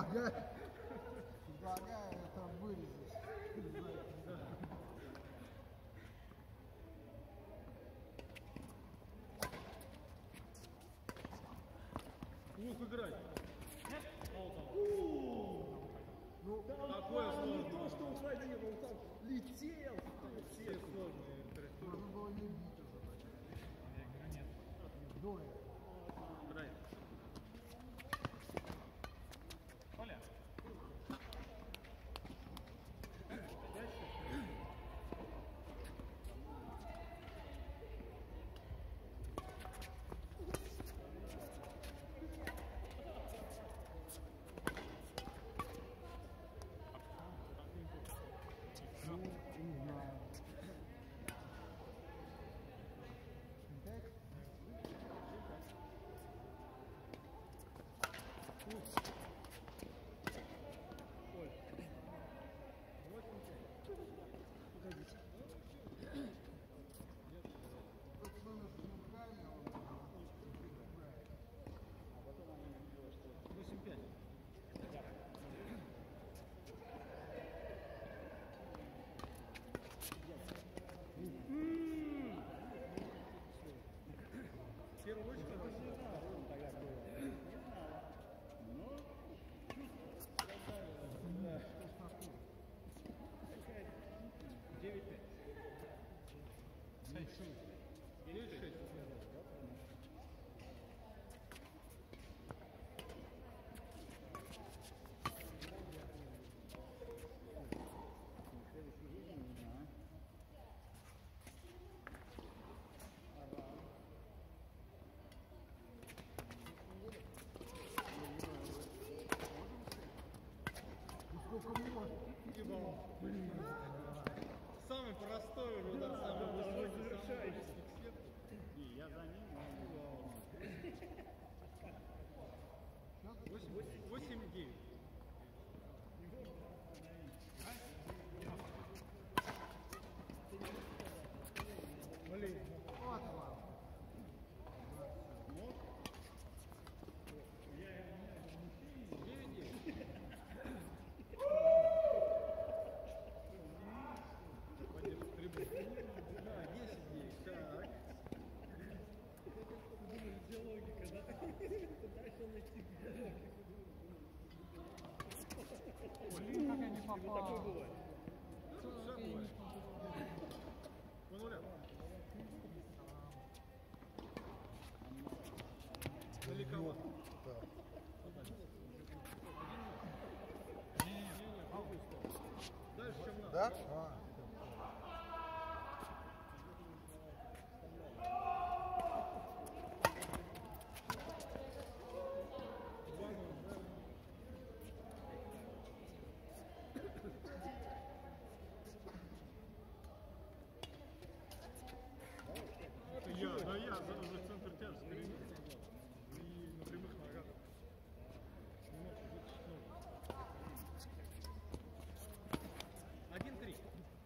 Предлагаю это вырезать. Ух, играй! Ну, такое сложное. Не то, что уходил, он там летел. Все сложные. можно было не бить уже. Я говорю, нет. Доля. Играй. Оля. Ну, не знаю. Так? Оль. Погодите. Тот номер с руками, он играет. А потом она не видела, что... 8-5. Первый очередь Тогда было. Не знала. Но... Да. 9-5. 9-6. 9-6. Сколько можно? Самый простой уже, да, самый высокий, завершающий. И Я за ним, 8-9. Блин. Вот вам. но... 9-9. Пойдем в трибуну. Да, 10-9. Так. Думаю, где логика, да? Пытаешься найти логику. Блин, как я не И вот такое попал. бывает. Тут все бывает. По нулям. Далековато. Да. Дальше, чем надо. Да? Это я, да я за центр тяжести перенес. И на прямых ногах. Немножко вытащить ноги. 1-3.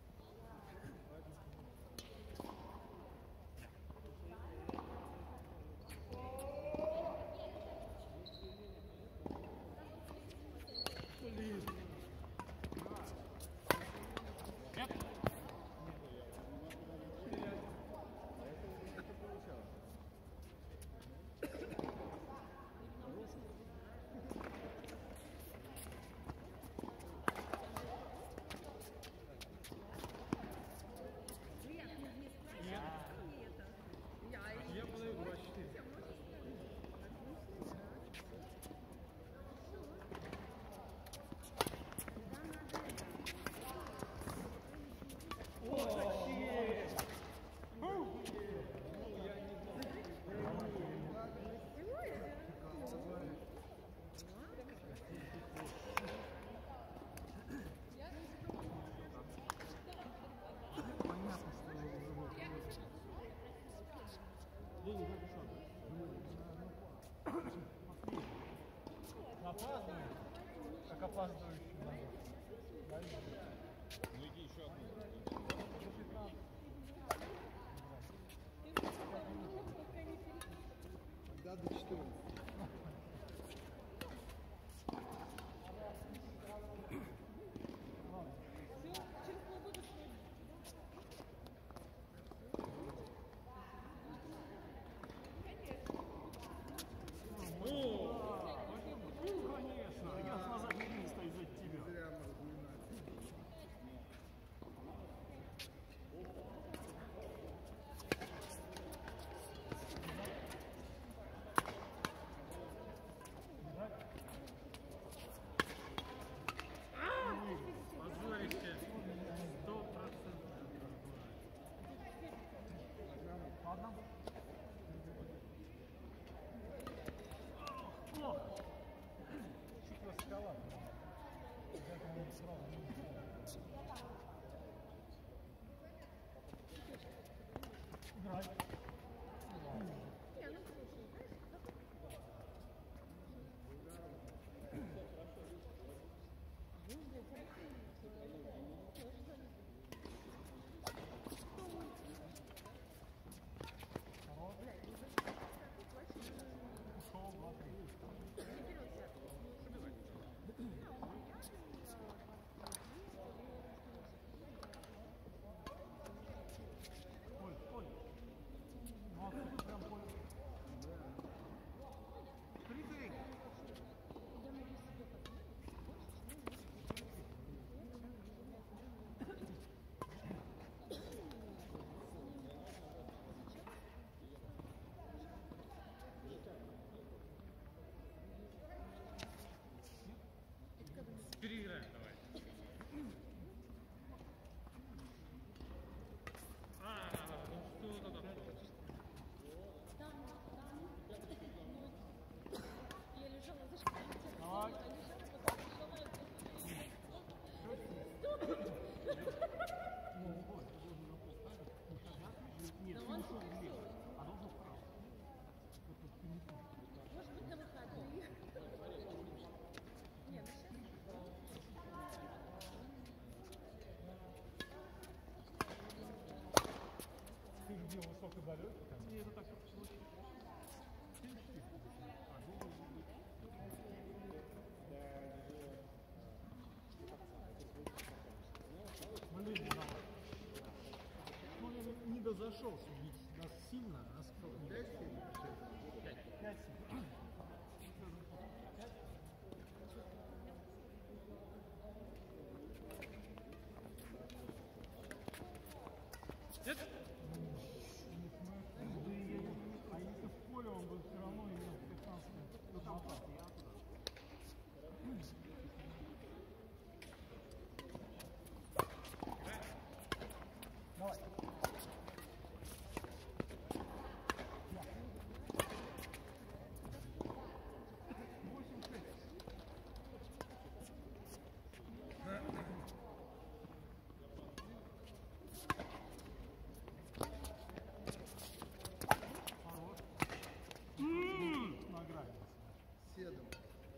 Я подаю 2-4. Понятно, что его Ленин, как ушел? Опаздываешь? Как опаздывающий надо. Ну иди еще одну. Да, до 14. Переиграем, давай. Ну что тогда? Я лежала за шкафом. Давай. Нет, Да он ушел всё. влево, а должен вправо. Вот тут прямиком. Может быть, на выходные. Не, ну сейчас. Ты где высокий болет? Не, это так как получилось. Блин, давай. Ну, я не дозашелся, ведь нас сильно, нас сколько? 5-7? 5-7. Нет? А если в поле он будет все равно имел 15 минут. Ну там так, я туда. Давай. Награда. Седом.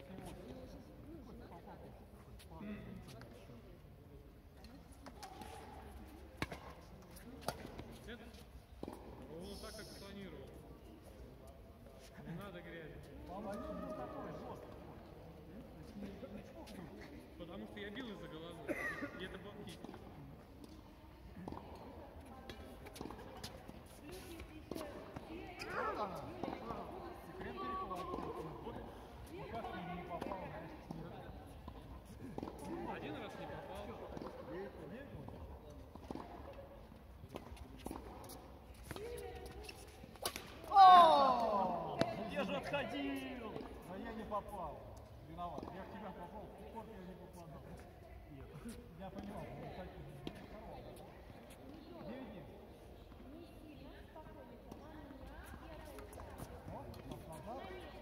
Нет? Ровно так, как планировал. Не надо грязи. Потому что я бил из-за головы. И это был кик. Секрет перехвата. Ну как ты не попал, знаешь, Один раз не попал. Я же отходил! А я не попал. Виноват. Я в тебя попал, в корт я не попадал. Нет. Я понимал, но не хотел. 9-9. О, назад.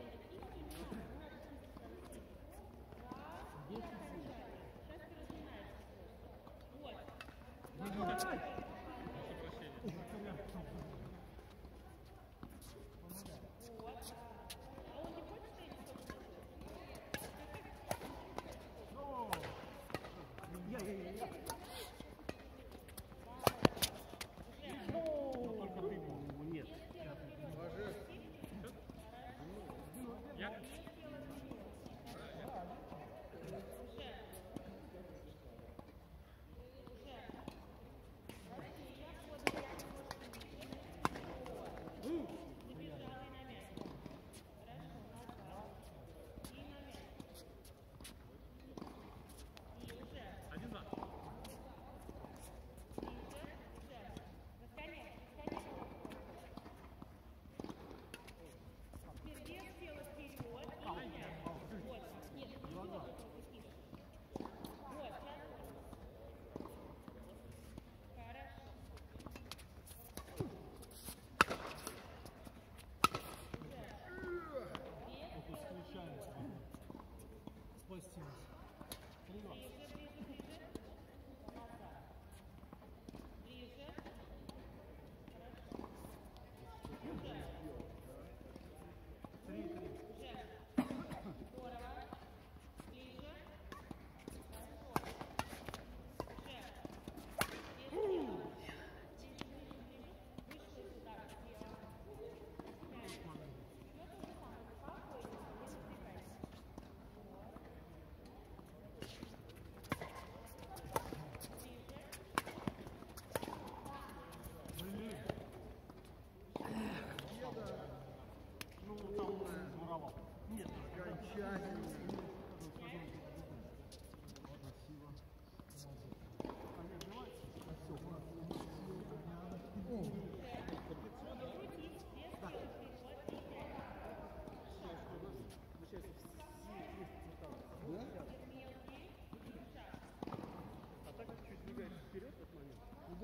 10-7. Прошу прощения. Только ты был. Нет. Я?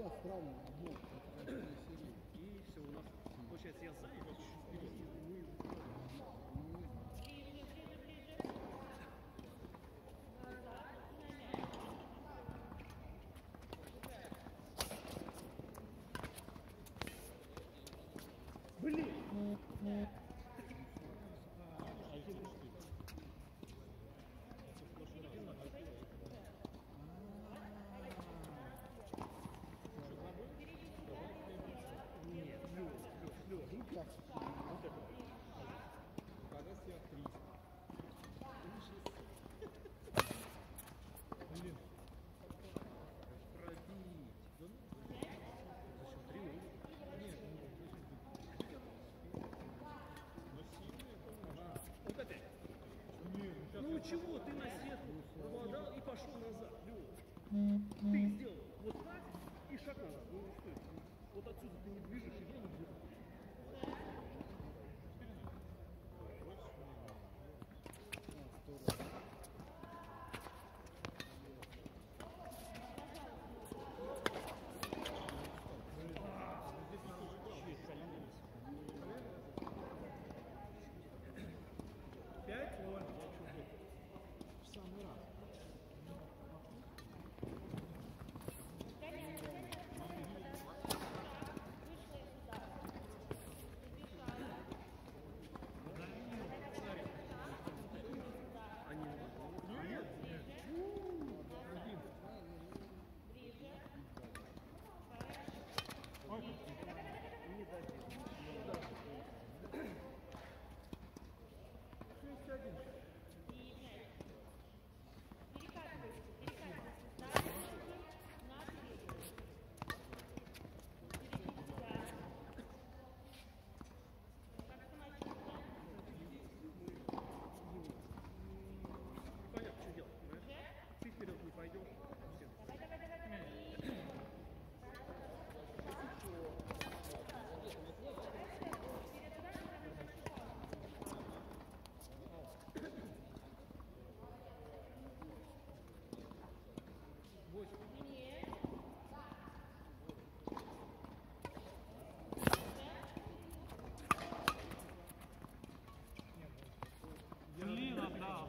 Да, странно. Вот, И все, у нас получается я сзади, как чуть-чуть впереди, мы блин! Вот опять. Ну чего, ты на сетку обладал и пошел назад, Лёва. Ты сделал вот так и шаг назад. Ну что это? Вот отсюда ты не движешь, и я не движу. Понятно, что делать, понимаешь? Ты вперед не пойдешь. Блин, отдал.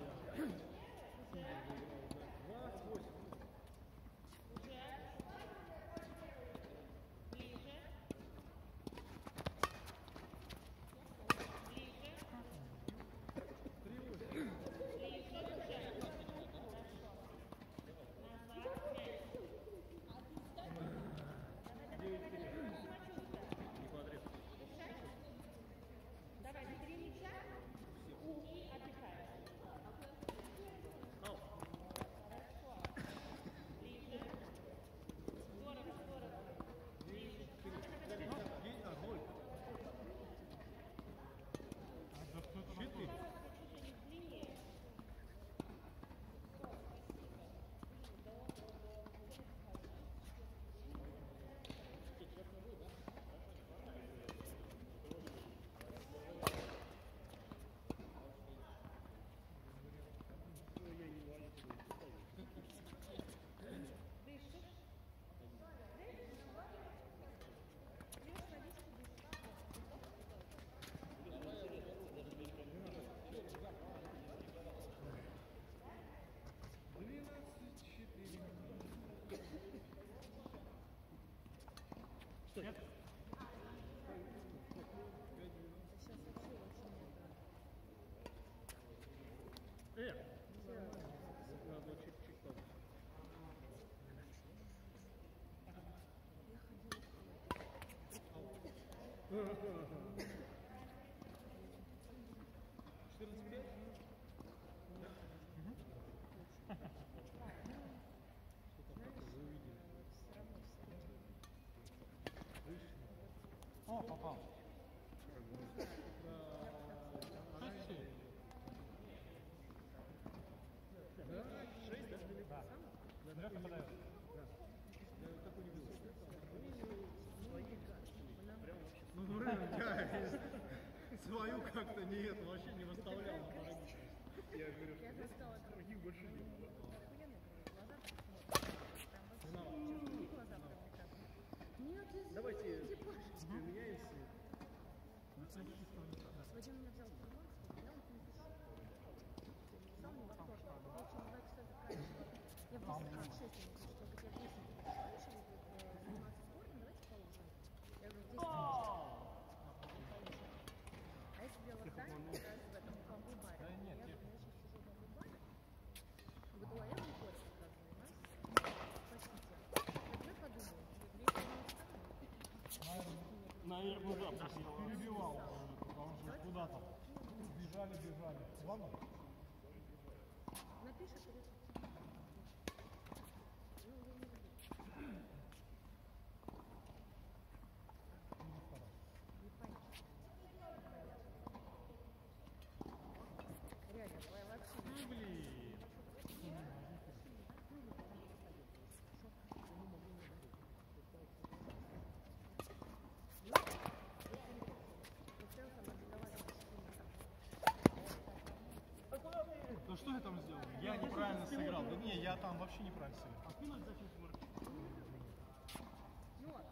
Давай, 4 мяча и отдыхаем. Нет? Надо чуть-чуть повыше. О, попал. Лёха подает. Ну, рынка, свою как-то нет, вообще не выставлял на парадичке. Я говорю, что других больше не было. Вадим меня взял в карман, я вот не пишу. Сам не восторг. Я очень 2 часа заканчивала. Я в 10:46 ему говорю, что я говорю, 10 раньше заниматься спортом, давайте поужинаем. Я говорю, в 10 А я сидела в Дане, как раз в этом бамбу-баре. Да нет, Я говорю, я сейчас сижу в бамбу-баре. Говорю, а я в Николе как раз занимаюсь. Спасите. Я подумала, если я не встану, Наверное, да. Перебивал, потому что куда-то бежали. Ладно? напишешь или... Ну, я не люблю. Не понятно. Реально, твоя вообще... Ну, блин. Ну что я там сделал? Я неправильно сыграл. Да не, я там вообще неправильно сыграл. А пинуть зачем смотреть? Ну,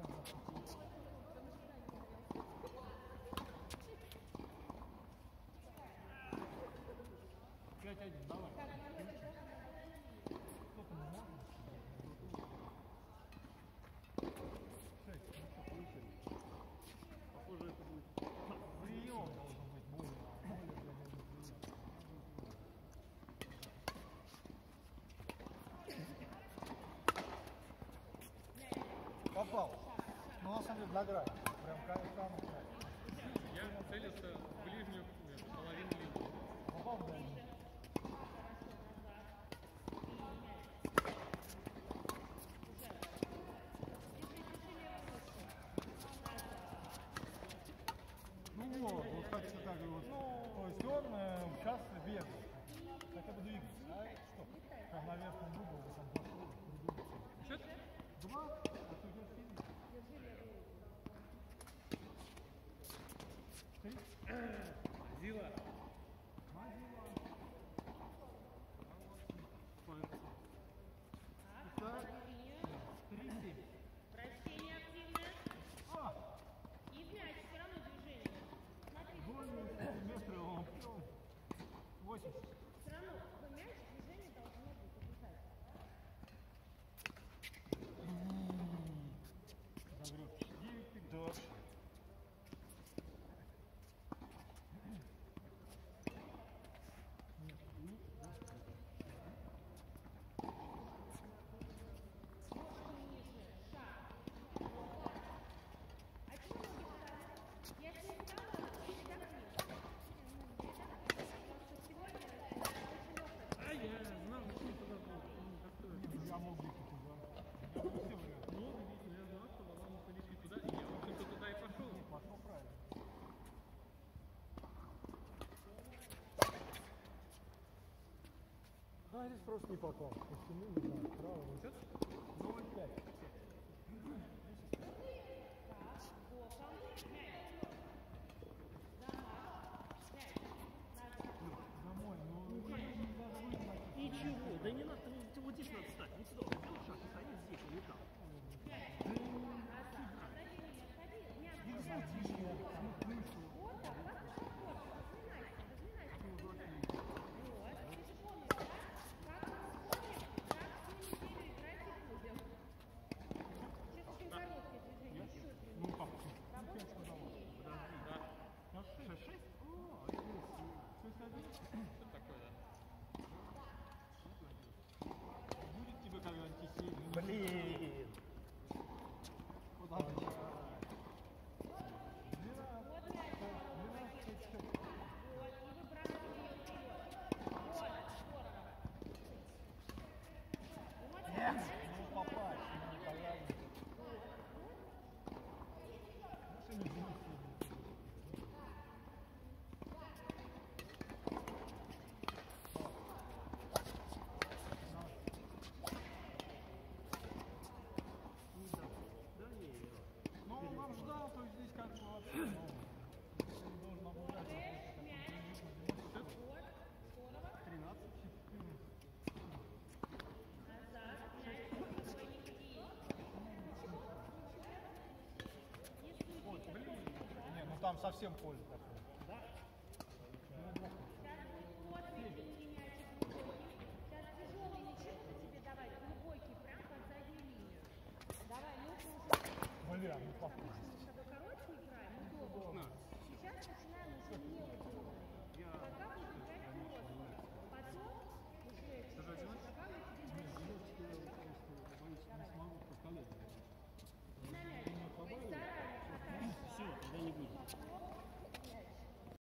Пять 1, давай. Сколько мы можем? 6. Похоже, это будет. Прием должен быть более прием. Попал. Ну, на самом деле, на грани. Прям самый край. Я целился в ближнюю половину линии. Попал в дальнюю. Ну вот как так вот. То есть он сейчас бегает. Хотя бы двигается. А что? Как на верхнем углу вы там зашел. Счет? 2, а то идет сильно. 3. Зила. Так. 3-7. Вращение активное. А, И в мяч все равно движение. Смотрите, больше метра он 80. все равно в мяч движение должно быть обязательно. Загреб. 9 дальше. Если встала, передохни. А я знал, что это такое. Я мог быть туда. Я бы все варианты. Мог быть, но я знал, что Валам полетит туда, и я, в общем-то, туда и пошел. Пошел правильно. А здесь просто не попал. По всему не знаю. Право. 0,5. Домой, ну не надо выйти. Ничего, да не надо, ты вот здесь надо стать. Вот сюда, вот сделай шаг и стоит здесь, а не там. Ну как? Ну 5 сказал. Да. 6? 6? О, 6-1. Что такое, да? Будет тебе когда-нибудь сильный. Блин. Куда ты? 12. Ну попасть, ну понятно. Что не будет Ну, он нам ждал, то есть здесь как бы вообще, ну, он должен обладать. 13. Вот, блин. Не, ну там совсем поле такое. Сейчас будет плотный длинный мячик глубокий. Сейчас тяжелый мячик буду тебе давать, глубокий, прям под заднюю линию. Давай, ну уже. Бля, ну похоже.